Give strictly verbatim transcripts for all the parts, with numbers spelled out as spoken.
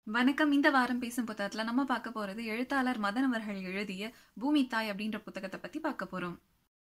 வணக்கம். இந்த வாரம் பேசும் புத்தகத்துல நம்ம பார்க்க போறது எழுத்தாளர் மதன் அவர்கள் எழுதிய பூமி தாய் அப்படின்ற புத்தகத்தை பத்தி பார்க்க போறோம்.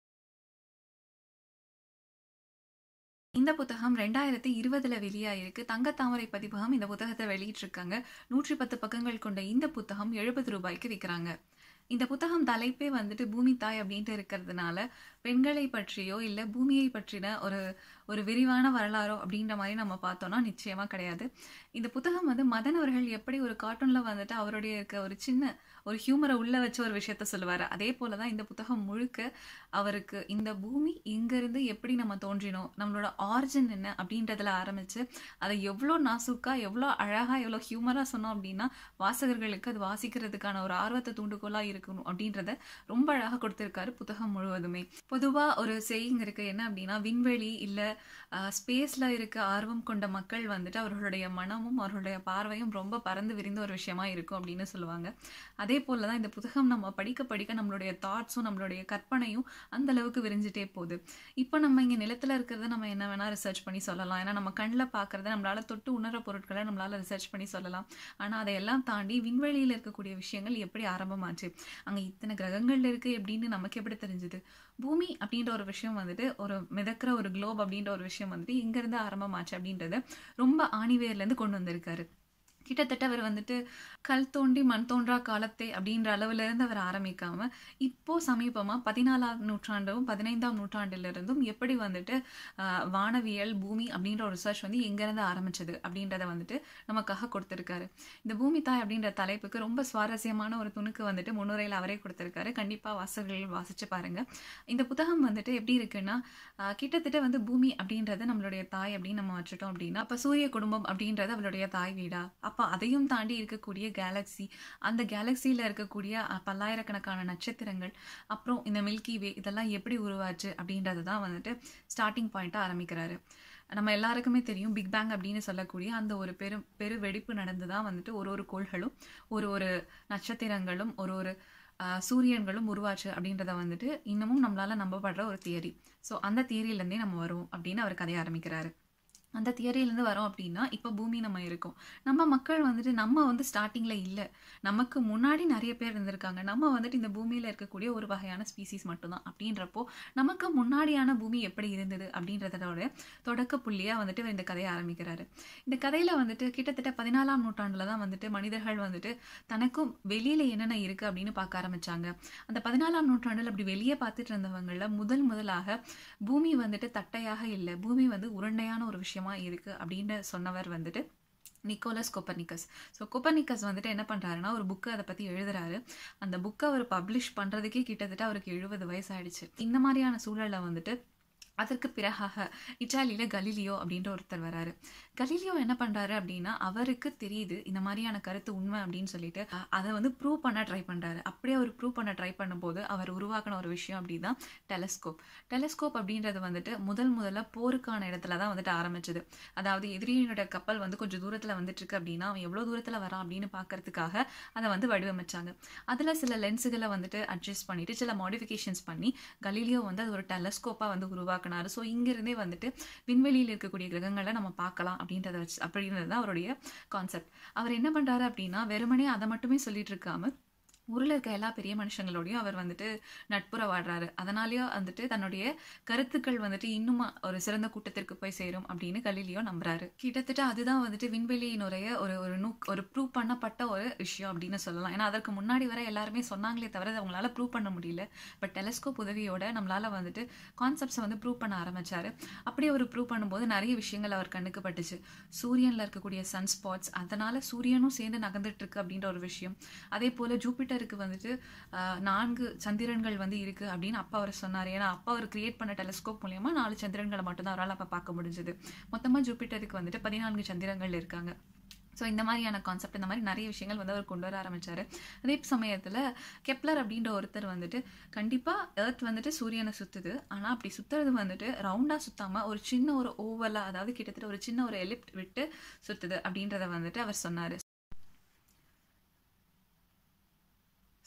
இந்த புத்தகம் ரெண்டாயிரத்தி இருபதுல வெளியாயிருக்கு. தங்கத்தாமரை பதிப்பகம் இந்த புத்தகத்தை வெளியிட்டிருக்காங்க. நூற்றி பத்து பக்கங்கள் கொண்ட இந்த புத்தகம் எழுபது ரூபாய்க்கு விற்கிறாங்க. இந்த புத்தகம் தலைப்பே வந்துட்டு பூமி தாய் அப்படின்ட்டு இருக்கிறதுனால பெண்களை பற்றியோ இல்லை பூமியை பற்றின ஒரு ஒரு விரிவான வரலாறோ அப்படின்ற மாதிரி நம்ம பார்த்தோம்னா நிச்சயமா கிடையாது. இந்த புத்தகம் வந்து மதன் அவர்கள் எப்படி ஒரு கார்ட்டூன்ல வந்துட்டு அவருடைய இருக்க ஒரு சின்ன ஒரு ஹியூமரை உள்ள வச்ச ஒரு விஷயத்த சொல்லுவாரு. அதே போலதான் இந்த புத்தகம் முழுக்க அவருக்கு இந்த பூமி இங்கிருந்து எப்படி நம்ம தோன்றினோம், நம்மளோட ஆரிஜின் என்ன அப்படின்றதுல ஆரம்பிச்சு அதை எவ்வளோ நாசுக்கா எவ்வளோ அழகா எவ்வளோ ஹியூமரா சொன்னோம் அப்படின்னா வாசகர்களுக்கு அது வாசிக்கிறதுக்கான ஒரு ஆர்வத்தை தூண்டுகோலா இருக்கணும் அப்படின்றத ரொம்ப அழகா கொடுத்திருக்காரு புத்தகம் முழுவதுமே. பொதுவா ஒரு செய்யிங் இருக்கு, என்ன அப்படின்னா விண்வெளி இல்ல ஸ்பேஸ்ல இருக்க ஆர்வம் கொண்ட மக்கள் வந்துட்டு அவர்களுடைய மனமும் அவர்களுடைய பார்வையும் ரொம்ப பறந்து விரிந்த ஒரு விஷயமா இருக்கும் அப்படின்னு சொல்லுவாங்க. அதே போலதான் இந்த புத்தகம் நம்ம படிக்க படிக்க நம்மளுடைய தாட்ஸும் நம்மளுடைய கற்பனையும் அந்த அளவுக்கு விரிஞ்சிட்டே போகுது. இப்போ நம்ம இங்க நிலத்துல இருக்கிறத நம்ம என்ன வேணா ரிசர்ச் பண்ணி சொல்லலாம். ஏன்னா நம்ம கண்ணில் பார்க்கறத நம்மளால தொட்டு உணர பொருட்களை நம்மளால ரிசர்ச் பண்ணி சொல்லலாம். ஆனா அதையெல்லாம் தாண்டி விண்வெளியில இருக்கக்கூடிய விஷயங்கள் எப்படி ஆரம்பமாச்சு, அங்க இத்தனை கிரகங்கள் இருக்கு எப்படின்னு நமக்கு எப்படி தெரிஞ்சது, பூமி அப்படின்ற ஒரு விஷயம் வந்துட்டு ஒரு மிதக்கிற ஒரு குளோப் அப்படின்ற ஒரு விஷயம் வந்துட்டு இங்க இருந்து ஆரம்பமாச்சு அப்படின்றத ரொம்ப ஆணிவேர்ல இருந்து கொண்டு வந்திருக்காரு. கிட்டத்தட்ட அவர் வந்துட்டு கல் தோண்டி மண் தோன்றா காலத்தை அப்படின்ற அளவுல இருந்து அவர் ஆரம்பிக்காம இப்போ சமீபமா பதினாலாம் நூற்றாண்டும் பதினைந்தாம் நூற்றாண்டில இருந்தும் எப்படி வந்துட்டு ஆஹ் வானவியல் பூமி அப்படின்ற ஒரு ரிசர்ச் வந்து எங்க இருந்து ஆரம்பிச்சது அப்படின்றத வந்துட்டு நமக்காக கொடுத்திருக்காரு. இந்த பூமி தாய் அப்படின்ற தலைப்புக்கு ரொம்ப சுவாரஸ்யமான ஒரு துணுக்கு வந்துட்டு முன்னுரையில் அவரே கொடுத்திருக்காரு. கண்டிப்பா வாசகர்கள் வாசிச்சு பாருங்க. இந்த புத்தகம் வந்துட்டு எப்படி இருக்குன்னா ஆஹ் கிட்டத்தட்ட வந்து பூமி அப்படின்றது நம்மளுடைய தாய் அப்படின்னு நம்ம வச்சுட்டோம் அப்படின்னா அப்ப சூரிய குடும்பம் அப்படின்றது அவளுடைய தாய் வீடா, அப்போ அதையும் தாண்டி இருக்கக்கூடிய கேலக்சி, அந்த கேலக்சியில் இருக்கக்கூடிய பல்லாயிரக்கணக்கான நட்சத்திரங்கள், அப்புறம் இந்த மில்கி வே இதெல்லாம் எப்படி உருவாச்சு அப்படின்றது தான் வந்துட்டு ஸ்டார்டிங் பாயிண்ட்டாக ஆரம்பிக்கிறாரு. நம்ம எல்லாருக்குமே தெரியும் பிக் பேங் அப்படின்னு சொல்லக்கூடிய அந்த ஒரு பெரு பெரு வெடிப்பு நடந்து தான் வந்துட்டு ஒரு ஒரு கோள்களும் ஒரு ஒரு நட்சத்திரங்களும் ஒரு ஒரு சூரியன்களும் உருவாச்சு அப்படின்றத வந்துட்டு இன்னமும் நம்மளால நம்பப்படுற ஒரு தியரி. ஸோ அந்த தியரியிலேருந்தே நம்ம வருவோம் அப்படின்னு அவர் கதைய ஆரம்பிக்கிறாரு. அந்த தியரியிலேருந்து வரோம் அப்படின்னா இப்போ பூமி நம்ம இருக்கோம். நம்ம மக்கள் வந்துட்டு நம்ம வந்து ஸ்டார்டிங்கில் இல்லை, நமக்கு முன்னாடி நிறைய பேர் இருந்திருக்காங்க. நம்ம வந்துட்டு இந்த பூமியில் இருக்கக்கூடிய ஒரு வகையான ஸ்பீசிஸ் மட்டும்தான். அப்படின்றப்போ நமக்கு முன்னாடியான பூமி எப்படி இருந்தது அப்படின்றதோட தொடக்க புள்ளியாக வந்துட்டு இந்த கதையை ஆரம்பிக்கிறாரு. இந்த கதையில் வந்துட்டு கிட்டத்தட்ட பதினாலாம் நூற்றாண்டில் தான் வந்துட்டு மனிதர்கள் வந்துட்டு தனக்கும் வெளியில் என்னென்ன இருக்குது அப்படின்னு பார்க்க ஆரம்பித்தாங்க. அந்த பதினாலாம் நூற்றாண்டில் அப்படி வெளியே பார்த்துட்டு இருந்தவங்களில் முதல் முதலாக பூமி வந்துட்டு தட்டையாக இல்லை, பூமி வந்து உருண்டையான ஒரு விஷயம் இருக்கு அப்படின்னு சொன்னவர் வந்துட்டு நிக்கோலஸ் கோப்பர்னிக்கஸ். ஸோ கோப்பர்னிக்கஸ் வந்துட்டு என்ன பண்றாருன்னா ஒரு புக்கு அதை பத்தி எழுதுறாரு. அந்த புக்கை அவர் பப்ளிஷ் பண்றதுக்கே கிட்டத்தட்ட அவருக்கு எழுபது வயசு ஆயிடுச்சு. இந்த மாதிரியான சூழல்ல வந்துட்டு அதற்கு பிறகாக இட்டாலியில கலீலியோ அப்படின்ற ஒருத்தர் வராரு. கலீலியோ என்ன பண்றாரு அப்படின்னா அவருக்கு தெரியுது இந்த மாதிரியான கருத்து உண்மை அப்படின்னு சொல்லிட்டு அதை வந்து ப்ரூவ் பண்ண ட்ரை பண்றாரு. அப்படியே அவர் ப்ரூவ் பண்ண ட்ரை பண்ணும்போது அவர் உருவாக்கின ஒரு விஷயம் அப்படிதான் டெலஸ்கோப். டெலஸ்கோப் அப்படின்றது வந்துட்டு முதல் முதல்ல போருக்கான இடத்துல தான் வந்துட்டு ஆரம்பிச்சது. அதாவது எதிரியோட கப்பல் வந்து கொஞ்சம் தூரத்துல வந்துட்டு இருக்கு அப்படின்னா அவன் எவ்வளவு தூரத்துல வரான் அப்படின்னு பாக்குறதுக்காக அதை வந்து வடிவமைச்சாங்க. அதுல சில லென்ஸுகளை வந்துட்டு அட்ஜஸ்ட் பண்ணிட்டு சில மாடிஃபிகேஷன்ஸ் பண்ணி கலீலியோ வந்து அது ஒரு டெலஸ்கோப்பா வந்து உருவாக்க. ஸோ இங்கிருந்தே வந்துட்டு விண்வெளியில் இருக்கக்கூடிய கிரகங்களை நம்ம பார்க்கலாம் அப்படின்றத வச்சு அப்படின்றது தான் அவருடைய கான்செப்ட். அவர் என்ன பண்றாரு அப்படின்னா வெறுமனே அதை மட்டுமே சொல்லிட்டு இருக்காம ஊரில் இருக்க எல்லா பெரிய மனுஷங்களோடையும் அவர் வந்துட்டு நட்புற வாடுறாரு. அதனாலேயோ வந்துட்டு தன்னுடைய கருத்துக்கள் வந்துட்டு இன்னும் ஒரு சிறந்த கூட்டத்திற்கு போய் சேரும் அப்படின்னு கலீலியோ நம்புறாரு. கிட்டத்தட்ட அதுதான் வந்துட்டு விண்வெளியினுடைய ஒரு ஒரு நூ ஒரு ப்ரூவ் பண்ணப்பட்ட ஒரு விஷயம் அப்படின்னு சொல்லலாம். ஏன்னா அதற்கு முன்னாடி வரை எல்லாருமே சொன்னாங்களே தவிர அவங்களால ப்ரூவ் பண்ண முடியல. பட் டெலஸ்கோப் உதவியோட நம்மளால வந்துட்டு கான்செப்ட்ஸை வந்து ப்ரூவ் பண்ண ஆரம்பிச்சாரு. அப்படியே ஒரு ப்ரூவ் பண்ணும்போது நிறைய விஷயங்கள் அவர் கண்ணுக்கு பட்டுச்சு. சூரியன்ல இருக்கக்கூடிய சன் ஸ்பாட்ஸ், அதனால சூரியனும் சேர்ந்து நகர்ந்துட்டு இருக்கு அப்படின்ற ஒரு விஷயம். அதே போல ஜூபிட்டர் வந்துட்டு நான்கு சந்திரன்கள் வந்து இருக்கு அப்படின்னு அப்பா அவர் சொன்னார். ஏன்னா அப்பா அவர் கிரியேட் பண்ண டெலஸ்கோப் மூலியமா நாலு சந்திரன்களை மட்டும் தான் அவரால் அப்ப பார்க்க முடிஞ்சது. மொத்தமா ஜூபிட்டருக்கு வந்துட்டு பதினான்கு சந்திரங்கள் இருக்காங்க. ஸோ இந்த மாதிரியான கான்செப்ட், இந்த மாதிரி நிறைய விஷயங்கள் வந்து அவர் கொண்டு வர ஆரம்பிச்சாரு. அதே சமயத்தில் கெப்லர் அப்படின்ற ஒருத்தர் வந்துட்டு கண்டிப்பாக எர்த் வந்துட்டு சூரியனை சுற்றுது, ஆனால் அப்படி சுற்றுறது வந்துட்டு ரவுண்டாக சுற்றாமல் ஒரு சின்ன ஒரு ஓவலாக, அதாவது கிட்டத்தட்ட ஒரு சின்ன ஒரு எலிப்ட் விட்டு சுற்றுது அப்படின்றத வந்துட்டு அவர் சொன்னார். ஸோ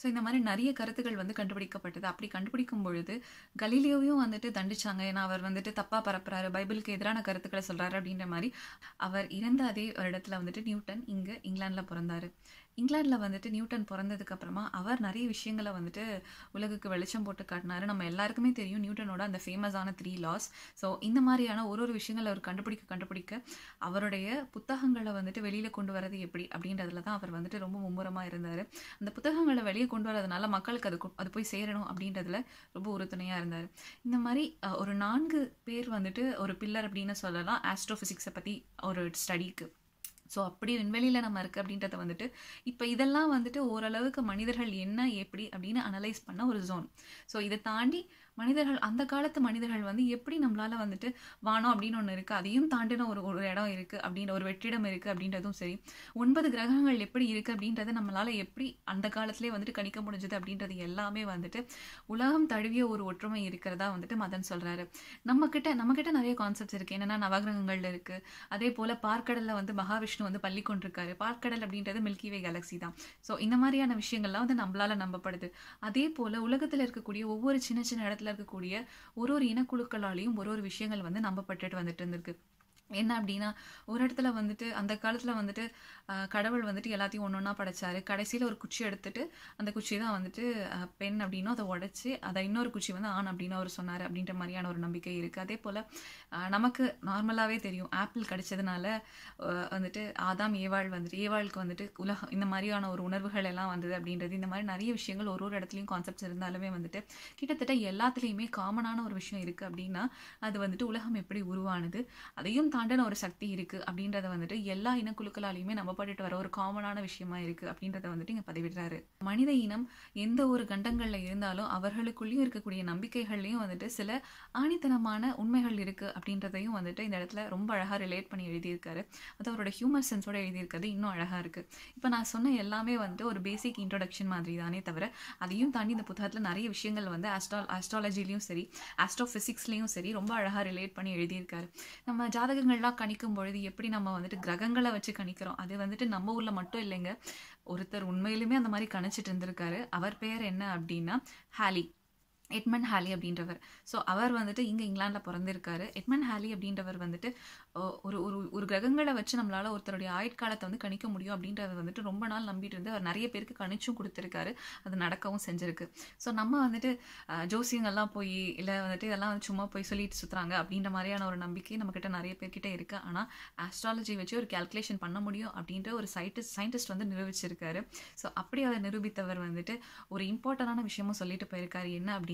ஸோ இந்த மாதிரி நிறைய கருத்துக்கள் வந்து கண்டுபிடிக்கப்பட்டது. அப்படி கண்டுபிடிக்கும் பொழுது கலீலியோவையும் வந்துட்டு தண்டிச்சாங்க. ஏன்னா அவர் வந்துட்டு தப்பாக பரப்புறாரு, பைபிளுக்கு எதிரான கருத்துக்களை சொல்கிறாரு அப்படின்ற மாதிரி. அவர் இறந்த அதே வருடத்தில் வந்துட்டு நியூட்டன் இங்கே இங்கிலாந்தில் பிறந்தார். இங்கிலாந்தில் வந்துட்டு நியூட்டன் பிறந்ததுக்கு அப்புறமா அவர் நிறைய விஷயங்களை வந்துட்டு உலகுக்கு வெளிச்சம் போட்டு காட்டினாரு. நம்ம எல்லாருக்குமே தெரியும் நியூட்டனோட அந்த ஃபேமஸான த்ரீ லாஸ். ஸோ இந்த மாதிரியான ஒரு ஒரு விஷயங்களை அவர் கண்டுபிடிக்க கண்டுபிடிக்க அவருடைய புத்தகங்களை வந்துட்டு வெளியில் கொண்டு வரது எப்படி அப்படின்றதுல தான் அவர் வந்துட்டு ரொம்ப மும்முரமாக இருந்தார். அந்த புத்தகங்களை வெளியே கொண்டு வரதுனால மக்களுக்கு அது அது போய் சேரணும் அப்படின்றதுல ரொம்ப உறுதுணையாக இருந்தார். இந்த மாதிரி ஒரு நான்கு பேர் வந்துட்டு ஒரு பில்லர் அப்படின்னு சொல்லலாம் ஆஸ்ட்ரோஃபிசிக்ஸை பற்றி ஒரு ஸ்டடிக்கு. ஸோ அப்படி விண்வெளியில் நம்ம இருக்குது அப்படின்றத வந்துட்டு இப்போ இதெல்லாம் வந்துட்டு ஓரளவுக்கு மனிதர்கள் என்ன எப்படி அப்படின்னு அனலைஸ் பண்ண ஒரு ஜோன். ஸோ இதை தாண்டி மனிதர்கள் அந்த காலத்து மனிதர்கள் வந்து எப்படி நம்மளால் வந்துட்டு வானம் அப்படின்னு ஒன்று இருக்குது, அதையும் தாண்டின ஒரு ஒரு இடம் இருக்குது அப்படின்ற ஒரு வெற்றிடம் இருக்குது அப்படின்றதும் சரி, ஒன்பது கிரகங்கள் எப்படி இருக்குது அப்படின்றத நம்மளால் எப்படி அந்த காலத்திலே வந்துட்டு கணிக்க முடிஞ்சது அப்படின்றது எல்லாமே வந்துட்டு உலகம் தழுவிய ஒரு ஒற்றுமை இருக்கிறதா வந்துட்டு மதன் சொல்கிறாரு. நம்மக்கிட்ட நம்மக்கிட்ட நிறைய கான்செப்ட்ஸ் இருக்குது. என்னென்னா நவகிரகங்கள் இருக்குது, அதே போல் பார்க்கடலில் வந்து மகாவிஷ்ணு வந்து பள்ளி கொண்டிருக்காரு. பார்க்கடல் அப்படின்றது மில்கி வே கேலக்ஸி தான். ஸோ இந்த மாதிரியான விஷயங்கள்லாம் வந்து நம்மளால் நம்பப்படுது. அதே போல் உலகத்தில் இருக்கக்கூடிய ஒவ்வொரு சின்ன சின்ன இடத்துல இருக்கக்கூடிய ஒரு ஒரு இனக்குழுக்களாலையும் ஒரு ஒரு விஷயங்கள் வந்து நம்பப்பட்டுட்டு வந்துட்டு இருந்திருக்கு. என்ன அப்படின்னா ஒரு இடத்துல வந்துட்டு அந்த காலத்தில் வந்துட்டு கடவுள் வந்துட்டு எல்லாத்தையும் ஒன்று ஒன்றா படைச்சாரு. கடைசியில் ஒரு குச்சி எடுத்துட்டு அந்த குச்சி தான் வந்துட்டு பெண் அப்படின்னும் அதை உடைச்சி அதை இன்னொரு குச்சி வந்து ஆண் அப்படின்னு அவர் சொன்னார் அப்படின்ற மாதிரியான ஒரு நம்பிக்கை இருக்குது. அதே போல் நமக்கு நார்மலாகவே தெரியும் ஆப்பிள் கிடைச்சதுனால வந்துட்டு ஆதாம் ஏவாள் வந்துட்டு ஏவாளுக்கு வந்துட்டு உலகம் இந்த மாதிரியான ஒரு உணர்வுகள் எல்லாம் வந்தது அப்படின்றது. இந்த மாதிரி நிறைய விஷயங்கள் ஒரு ஒரு இடத்துலையும் கான்செப்ட்ஸ் இருந்தாலுமே வந்துட்டு கிட்டத்தட்ட எல்லாத்துலேயுமே காமனான ஒரு விஷயம் இருக்குது அப்படின்னா அது வந்துட்டு உலகம் எப்படி உருவானது, அதையும் தாண்டின ஒரு சக்தி இருக்குது அப்படின்றத வந்துட்டு எல்லா இனக்குழுக்களாலையுமே நம்பப்பட்டுட்டு வர ஒரு காமனான விஷயமா இருக்குது அப்படின்றத வந்துட்டு இங்கே பதிவிடுறாரு. மனித இனம் எந்த ஒரு கண்டங்களில் இருந்தாலும் அவர்களுக்குள்ளேயும் இருக்கக்கூடிய நம்பிக்கைகள்லையும் வந்துட்டு சில ஆணித்தனமான உண்மைகள் இருக்குது அப்படின்றதையும் வந்துட்டு இந்த இடத்துல ரொம்ப அழகாக ரிலேட் பண்ணி எழுதியிருக்காரு. அது அவரோட ஹியூமர் சென்ஸோட எழுதியிருக்கிறது இன்னும் அழகாக இருக்குது. இப்போ நான் சொன்ன எல்லாமே வந்துட்டு ஒரு பேசிக் இன்ட்ரோடக்ஷன் மாதிரி தானே தவிர அதையும் தாண்டி இந்த புத்தகத்தில் நிறைய விஷயங்கள் வந்து ஆஸ்ட்ரா ஆஸ்ட்ராலஜிலையும் சரி ஆஸ்ட்ரோஃபிசிக்ஸ்லையும் சரி ரொம்ப அழகாக ரிலேட் பண்ணி எழுதியிருக்காரு. நம்ம ஜாதக எல்லாம் கணிக்கும் பொழுது எப்படி நம்ம வந்துட்டு கிரகங்களை வச்சு கணிக்கிறோம், அது வந்துட்டு நம்ம ஊர்ல மட்டும் இல்லைங்க. ஒருத்தர் உண்மையிலுமே அந்த மாதிரி கணிச்சிட்டு இருந்திருக்காரு. அவர் பெயர் என்ன அப்படின்னா ஹாலி, எட்மண்ட் ஹாலி அப்படின்றவர். ஸோ அவர் வந்துட்டு இங்கே இங்கிலாந்தில் பிறந்திருக்காரு. எட்மண்ட் ஹாலி அப்படின்றவர் வந்துட்டு ஒரு ஒரு ஒரு கிரகங்களை வச்சு நம்மளால் ஒருத்தருடைய ஆயுட்காலத்தை வந்து கணிக்க முடியும் அப்படின்றத வந்துட்டு ரொம்ப நாள் நம்பிட்டு இருந்து அவர் நிறைய பேருக்கு கணிச்சும் கொடுத்துருக்காரு. அது நடக்கவும் செஞ்சுருக்கு. ஸோ நம்ம வந்துட்டு ஜோசியங்கள்லாம் போய் இல்லை வந்துட்டு இதெல்லாம் வந்து சும்மா போய் சொல்லிட்டு சுற்றுறாங்க அப்படின்ற மாதிரியான ஒரு நம்பிக்கை நம்மக்கிட்ட நிறைய பேர்கிட்ட இருக்குது. ஆனால் ஆஸ்ட்ராலஜி வச்சு ஒரு கேல்குலேஷன் பண்ண முடியும் அப்படின்ற ஒரு சயின்டிஸ்ட் சயின்டிஸ்ட் வந்து நிரூபிச்சிருக்காரு. ஸோ அப்படி அவர் நிரூபித்தவர் வந்துட்டு ஒரு இம்பார்ட்டண்டான விஷயமும் சொல்லிட்டு போயிருக்காரு. என்ன அப்படின்னா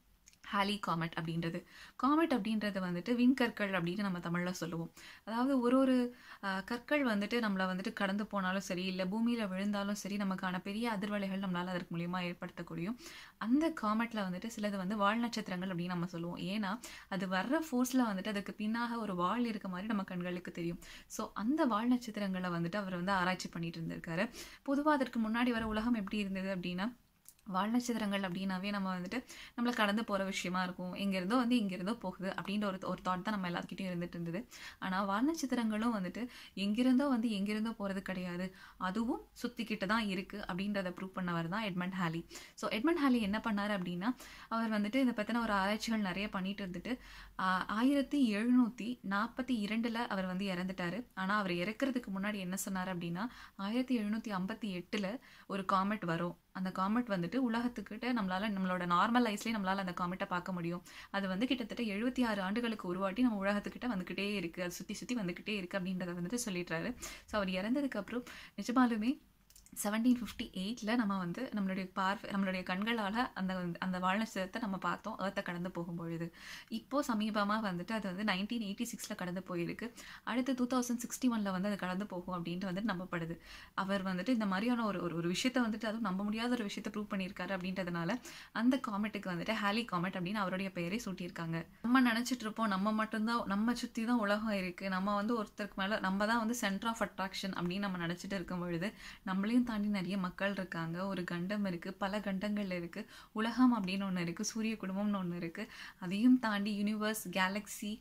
ஹாலி காமெட் அப்படின்றது. காமெட் அப்படின்றது வந்துட்டு விண்கற்கள் அப்படின்னு நம்ம தமிழில் சொல்லுவோம். அதாவது ஒரு ஒரு கற்கள் வந்துட்டு நம்மளை வந்துட்டு கடந்து போனாலும் சரி இல்லை பூமியில் விழுந்தாலும் சரி நமக்கான பெரிய அதிர்வலைகள் நம்மளால் அதற்கு மூலியமாக ஏற்படுத்தக்கூடியும். அந்த காமெட்டில் வந்துட்டு சிலது வந்து வால் நட்சத்திரங்கள் அப்படின்னு நம்ம சொல்லுவோம். ஏன்னா அது வர்ற ஃபோர்ஸில் வந்துட்டு அதுக்கு பின்னாக ஒரு வால் இருக்க மாதிரி நம்ம கண்களுக்கு தெரியும். ஸோ அந்த வால் நட்சத்திரங்களை வந்துட்டு அவர் வந்து ஆராய்ச்சி பண்ணிட்டு இருந்திருக்காரு. பொதுவாக அதற்கு முன்னாடி வர உலகம் எப்படி இருந்தது அப்படின்னா வால் நட்சத்திரங்கள் அப்படின்னாவே நம்ம வந்துட்டு நம்மளை கடந்து போகிற விஷயமா இருக்கும். எங்கேருந்தோ வந்து இங்கேருந்தோ போகுது அப்படின்ற ஒரு ஒரு தாட் தான் நம்ம எல்லாத்துக்கிட்டையும் இருந்துட்டு இருந்தது. ஆனால் வால் நட்சத்திரங்களும் வந்துட்டு எங்கிருந்தோ வந்து எங்கிருந்தோ போகிறது கிடையாது, அதுவும் சுற்றிக்கிட்டு தான் இருக்குது அப்படின்றத ப்ரூவ் பண்ணவர் தான் Edmond Halley. So Edmond Halley என்ன பண்ணார் அப்படின்னா அவர் வந்துட்டு இதை பற்றின ஒரு ஆராய்ச்சிகள் நிறைய பண்ணிட்டு இருந்துட்டு ஆயிரத்தி எழுநூற்றி நாற்பத்தி இரண்டில் அவர் வந்து இறந்துட்டார். ஆனால் அவர் இறக்கிறதுக்கு முன்னாடி என்ன சொன்னார் அப்படின்னா ஆயிரத்தி எழுநூற்றி ஐம்பத்தி எட்டில் ஒரு காமெட் வரும், அந்த காமெட் வந்துட்டு உலகத்துக்கிட்ட நம்மளால் நம்மளோட நார்மல் லைஃப்லேயே நம்மளால் அந்த காமெட்டை பார்க்க முடியும். அது வந்து கிட்டத்தட்ட எழுபத்தி ஆறு ஆண்டுகளுக்கு ஒரு வாட்டி நம்ம உலகத்துக்கிட்ட வந்துக்கிட்டே இருக்குது, அது சுற்றி சுற்றி வந்துக்கிட்டே இருக்குது அப்படின்றத வந்துட்டு சொல்லிடுறாரு. ஸோ அவர் இறந்ததுக்கப்புறம் நிஜமாலுமே செவன்டீன் ஃபிஃப்டி எயிட்டில் நம்ம வந்து நம்மளுடைய பார்வை நம்மளுடைய கண்களால் அந்த அந்த வால் நட்சத்திரத்தை நம்ம பார்த்தோம் ஏர்த்தை கடந்து போகும்பொழுது. இப்போது சமீபமாக வந்துட்டு அது வந்து நைன்டீன் எயிட்டி சிக்ஸில் கடந்து போயிருக்கு. அடுத்து டூ தௌசண்ட் சிக்ஸ்டி ஒனில் வந்து அது கடந்து போகும் அப்படின்ட்டு வந்துட்டு நம்பப்படுது. அவர் வந்துட்டு இந்த மாதிரியான ஒரு ஒரு விஷயத்தை வந்துட்டு அதுவும் நம்ப முடியாத ஒரு விஷயத்தை ப்ரூவ் பண்ணியிருக்காரு அப்படின்றதுனால அந்த காமெட்டுக்கு வந்துட்டு ஹாலி காமெட் அப்படின்னு அவருடைய பெயரை சூட்டியிருக்காங்க. நம்ம நினச்சிட்டு இருப்போம் நம்ம மட்டும்தான் நம்ம சுற்றி தான் உலகம் இருக்குது, நம்ம வந்து ஒருத்தருக்கு மேலே நம்ம தான் வந்து சென்டர் ஆஃப் அட்ராக்ஷன் அப்படின்னு நம்ம நினச்சிட்டு இருக்கும் பொழுது நம்மளையும் தாண்டி நிறைய மக்கள் இருக்காங்க, ஒரு கண்டம் இருக்குது, பல கண்டங்கள் இருக்குது, உலகம் அப்படின்னு ஒன்று இருக்குது, சூரிய குடும்பம்னு ஒன்று இருக்குது, அதையும் தாண்டி யூனிவர்ஸ் கேலக்ஸி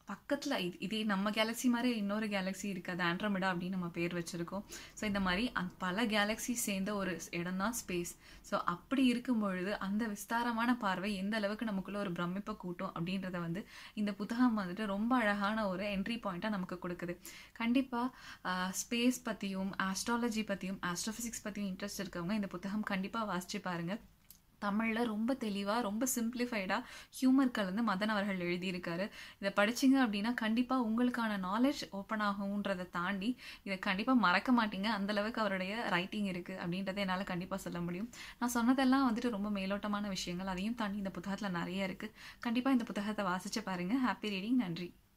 பக்கத்தில் இது இதே நம்ம கேலக்ஸி மாதிரி இன்னொரு கேலக்ஸி இருக்குது, அது ஆண்ட்ரோமெடா அப்படின்னு நம்ம பேர் வச்சுருக்கோம். ஸோ இந்த மாதிரி அந் பல கேலக்ஸி சேர்ந்த ஒரு இடம் தான் ஸ்பேஸ். ஸோ அப்படி இருக்கும் பொழுது அந்த விஸ்தாரமான பார்வை எந்த அளவுக்கு நமக்குள்ள ஒரு பிரமிப்பை கூட்டும் அப்படின்றத வந்து இந்த புத்தகம் வந்துட்டு ரொம்ப அழகான ஒரு என்ட்ரி பாயிண்ட்டாக நமக்கு கொடுக்குது. கண்டிப்பாக ஸ்பேஸ் பற்றியும் ஆஸ்ட்ராலஜி பற்றியும் ஆஸ்ட்ரோஃபிசிக்ஸ் பற்றியும் இன்ட்ரெஸ்ட் இருக்கவங்க இந்த புத்தகம் கண்டிப்பாக வாசித்து பாருங்கள். தமிழில் ரொம்ப தெளிவாக ரொம்ப சிம்பிளிஃபைடாக ஹியூமர் கலந்து மதன் அவர்கள் எழுதியிருக்காரு. இதை படிச்சிங்க அப்படின்னா கண்டிப்பாக உங்களுக்கான நாலேஜ் ஓப்பன் ஆகுன்றதை தாண்டி இதை கண்டிப்பாக மறக்க மாட்டீங்க. அந்தளவுக்கு அவருடைய ரைட்டிங் இருக்குது அப்படின்றத என்னால் கண்டிப்பாக சொல்ல முடியும். நான் சொன்னதெல்லாம் வந்துட்டு ரொம்ப மேலோட்டமான விஷயங்கள், அதையும் தாண்டி இந்த புத்தகத்தில் நிறைய இருக்குது. கண்டிப்பாக இந்த புத்தகத்தை வாசித்து பாருங்கள். Happy reading. நன்றி.